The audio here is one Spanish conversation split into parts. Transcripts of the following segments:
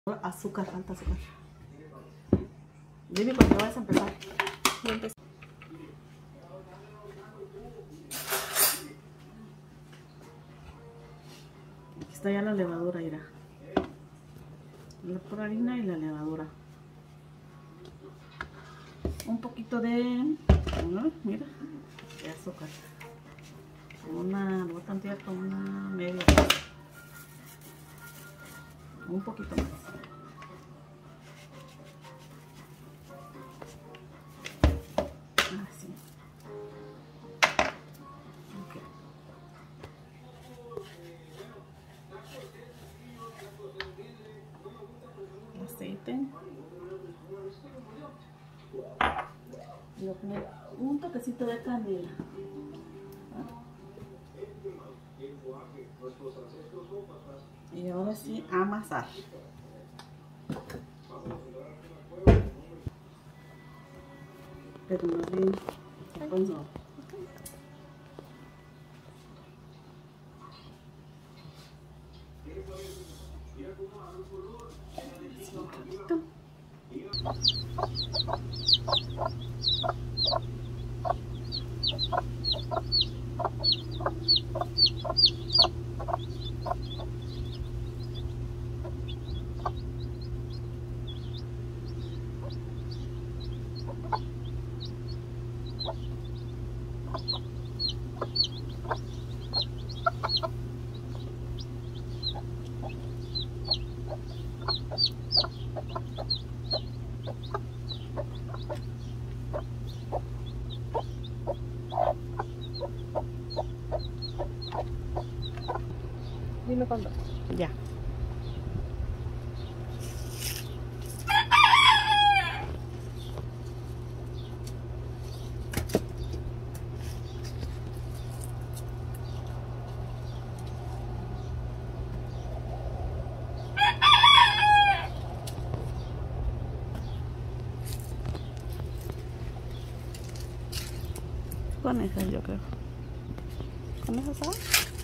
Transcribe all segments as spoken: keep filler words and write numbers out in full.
Azúcar, falta azúcar. Dime cuando vas a empezar. Voy a empezar. Aquí está ya la levadura, mira. La pura harina y la levadura. Un poquito de, ¿no? Mira, de azúcar. Una, lo voy a tantear con una media. Un poquito más. Así. Okay. Aceite. Y voy a poner un toquecito de canela. Y ahora sí, amasar. Pero más bien, pues no. Así un poquito. Dime cuándo. Ya. Con esas yo creo. ¿Con esas sabes?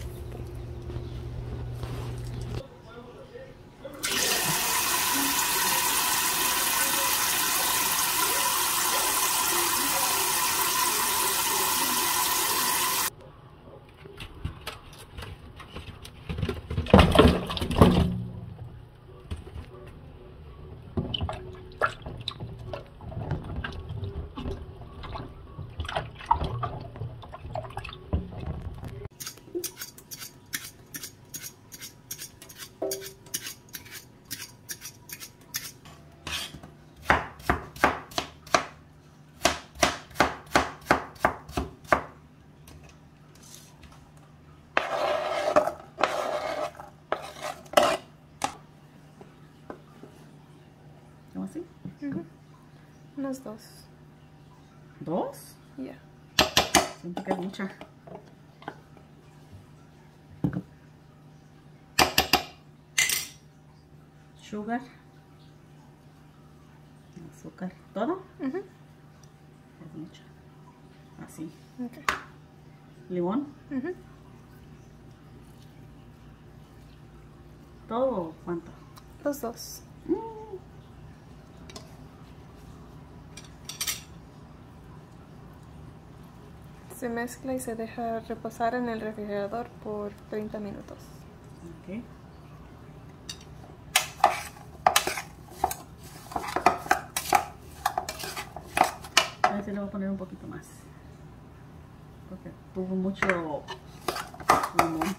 ¿Cómo así? Uh-huh. Unos dos. ¿Dos? Ya. Yeah. Siento que es mucha. Sugar. Azúcar. ¿Todo? Uh-huh. Es mucho. Así. Okay. ¿Limón? Uh-huh. ¿Todo o cuánto? Los dos. Mm. Se mezcla y se deja reposar en el refrigerador por treinta minutos. Ok. A ver si le voy a poner un poquito más. Porque tuvo mucho limón.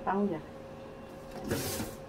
pan ya.